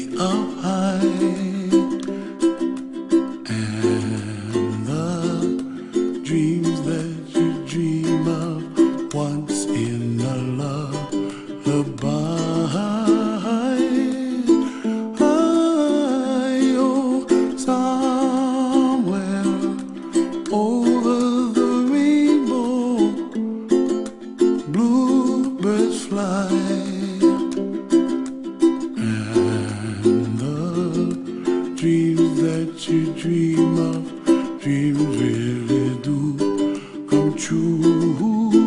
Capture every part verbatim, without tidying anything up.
up high, and the dreams that you dream of once in a lullaby. Dreams that you dream of, dreams really do come true.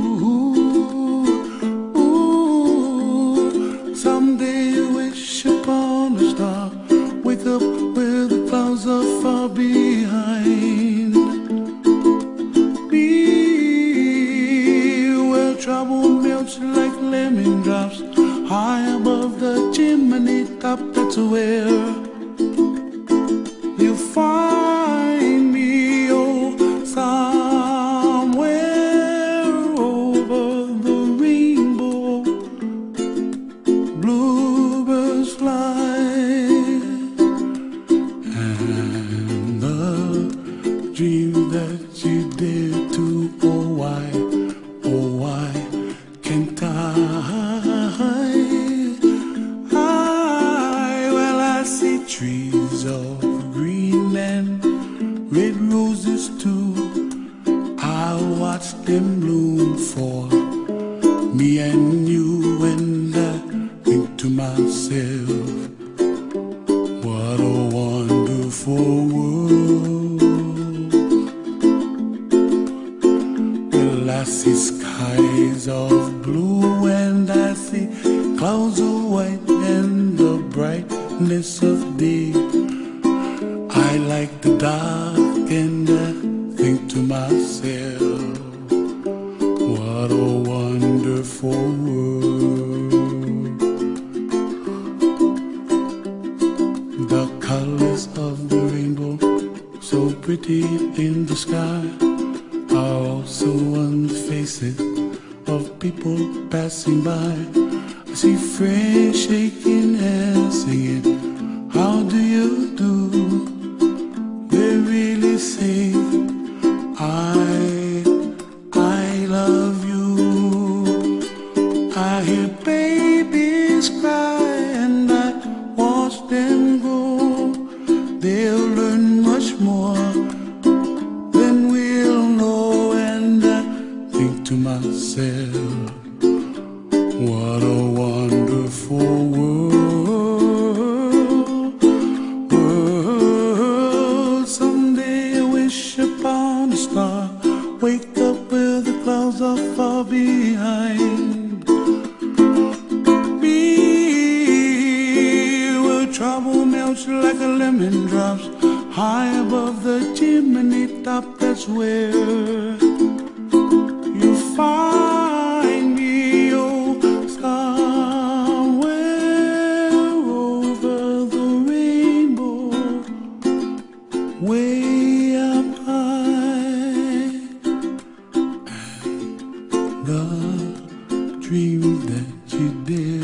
Ooh, someday you wish upon a star, wake up where the clouds are far behind. Be where trouble melts like lemon drops, high above the chimney top. That's where you find me, oh, somewhere over the rainbow. Bluebirds fly, and the dream that you dare to, oh why, oh why can't I? I, well, I see trees of green and red roses too. I watch them bloom for me and you, and I think to myself, what a wonderful world. Well, I see skies of blue, and I see clouds of white, and the brightness of day. I like the dark, and I think to myself, what a wonderful world. The colors of the rainbow, so pretty in the sky, are also on the faces of people passing by. I see friends shaking hands, singing, how do you do? They really say, I, I love you. I hear babies cry, and I watch them grow. They'll learn much more than we'll know, and I think to myself, what a wonderful world. Wake up where the clouds are far behind. Be where trouble melts like a lemon drops, high above the chimney top. That's where you find me, oh, somewhere over the rainbow, way up high. The dreams that you did